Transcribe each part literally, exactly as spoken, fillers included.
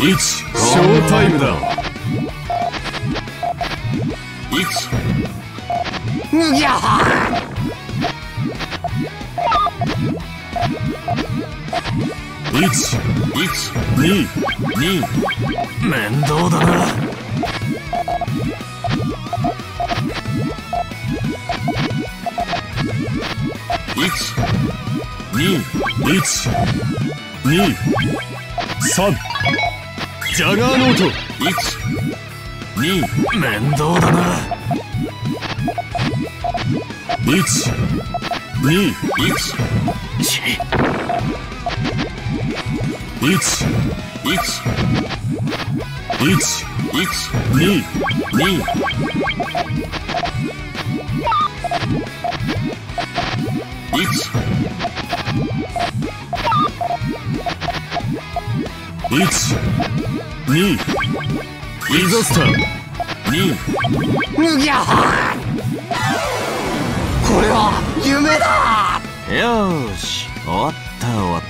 いち、ショータイムだ。いち、 うぎゃはいち、いち、に、に、面倒だな。いち、に、いち、に、さん、ジャガーノート。いち、に、面倒だな。いち、に、いち、ち、いち、いち、いち、いち、に、に、いち、いち、に、イザスター、に、 うぎゃはこれは夢だ。 よーし、終わった終わった。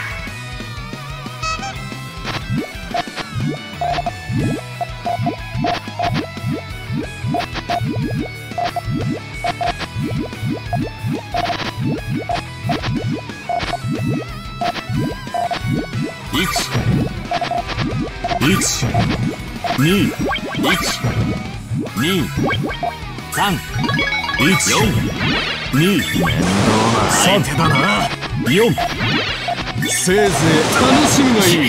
いち、いち、に、いち、に、さん、いち、よん、に、さん、だな。よん、せいぜい楽しみがいい。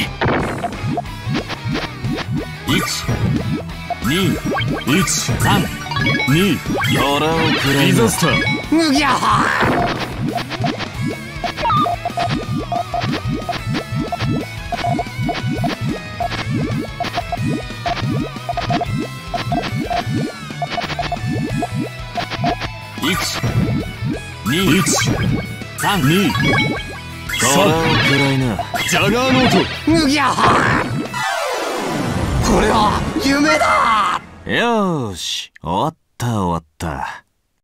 いち、に、いち、さん、に、 俺をくれ。 イザスター。 うぎゃはいち、に、いち、さん、に、 俺をくらいな。 ジャガーノート。 うぎゃはこれは夢だ。 よーし、終わった終わった。